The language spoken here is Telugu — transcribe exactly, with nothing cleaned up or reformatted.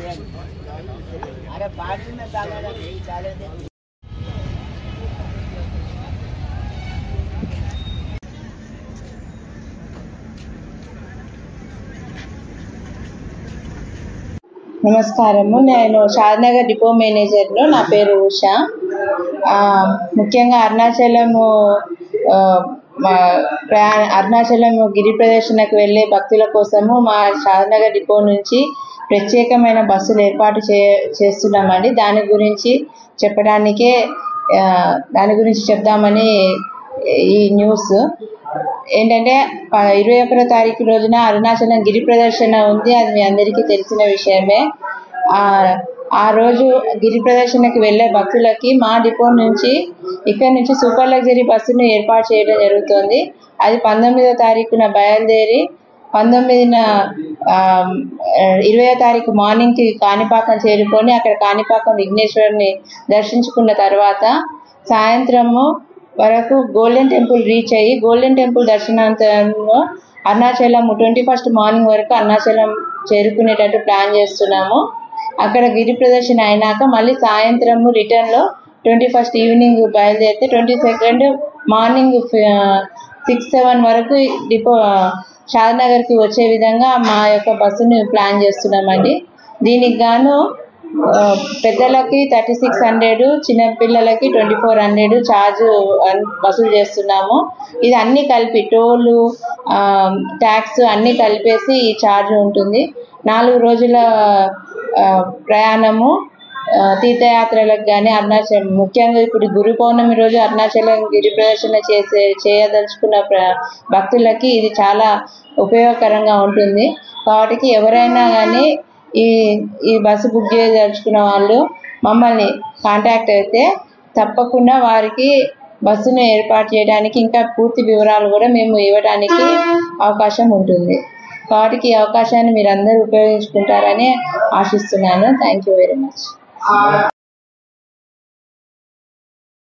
నమస్కారము. నేను షాద్నగర్ డిపో మేనేజర్ను. నా పేరు ఉషా. ముఖ్యంగా అరుణాచలము ప్రయాణ అరుణాచలం గిరి ప్రదర్శనకు వెళ్ళే భక్తుల కోసము మా షాద్నగర్ డిపో నుంచి ప్రత్యేకమైన బస్సులు ఏర్పాటు చే చేస్తున్నామండి దాని గురించి చెప్పడానికే దాని గురించి చెప్దామని ఈ న్యూస్. ఏంటంటే ఇరవై ఒకటో తారీఖు రోజున అరుణాచలం గిరి ప్రదర్శన ఉంది. అది మీ అందరికీ తెలిసిన విషయమే. ఆ రోజు గిరి ప్రదర్శనకి వెళ్ళే భక్తులకి మా డిపో నుంచి ఇక్కడ నుంచి సూపర్ లగ్జరీ బస్సును ఏర్పాటు చేయడం జరుగుతుంది. అది పంతొమ్మిదో తారీఖున బయలుదేరి పంతొమ్మిదిన ఇరవయో తారీఖు మార్నింగ్కి కాణిపాకం చేరుకొని అక్కడ కాణిపాకం విఘ్నేశ్వరుని దర్శించుకున్న తర్వాత సాయంత్రము వరకు గోల్డెన్ టెంపుల్ రీచ్ అయ్యి గోల్డెన్ టెంపుల్ దర్శనాంతరంలో అరుణాచలం ట్వంటీ ఫస్ట్ మార్నింగ్ వరకు అరుణాచలం చేరుకునేటట్టు ప్లాన్ చేస్తున్నాము. అక్కడ గిరి ప్రదర్శన అయినాక మళ్ళీ సాయంత్రము రిటర్న్లో ట్వంటీ ఫస్ట్ ఈవినింగ్ బయలుదేరితే twenty second morning six seven వరకు డిపో షాద్నగర్కి వచ్చే విధంగా మా యొక్క బస్సుని ప్లాన్ చేస్తున్నామండి. దీనికి గాను పెద్దలకి థర్టీ సిక్స్ హండ్రెడ్ చిన్నపిల్లలకి ట్వంటీ ఫోర్ హండ్రెడ్ ఛార్జ్ వసూలు చేస్తున్నాము. ఇది అన్నీ కలిపి టోలు ట్యాక్స్ అన్నీ కలిపేసి ఈ ఛార్జ్ ఉంటుంది. నాలుగు రోజుల ప్రయాణము తీర్థయాత్రలకు కానీ అరుణాచలం ముఖ్యంగా ఇప్పుడు గురు పౌర్ణమి రోజు అరుణాచలం గిరి ప్రదర్శన చేసే చేయదలుచుకున్న ప్ర భక్తులకి ఇది చాలా ఉపయోగకరంగా ఉంటుంది. కాబట్టి ఎవరైనా కానీ ఈ ఈ బస్సు బుక్ చేయదలుచుకున్న వాళ్ళు మమ్మల్ని కాంటాక్ట్ అయితే తప్పకుండా వారికి బస్సును ఏర్పాటు చేయడానికి ఇంకా పూర్తి వివరాలు కూడా మేము ఇవ్వడానికి అవకాశం ఉంటుంది. కాబట్టి ఈ అవకాశాన్ని మీరు అందరూ ఉపయోగించుకుంటారని ఆశిస్తున్నాను. Thank you very much.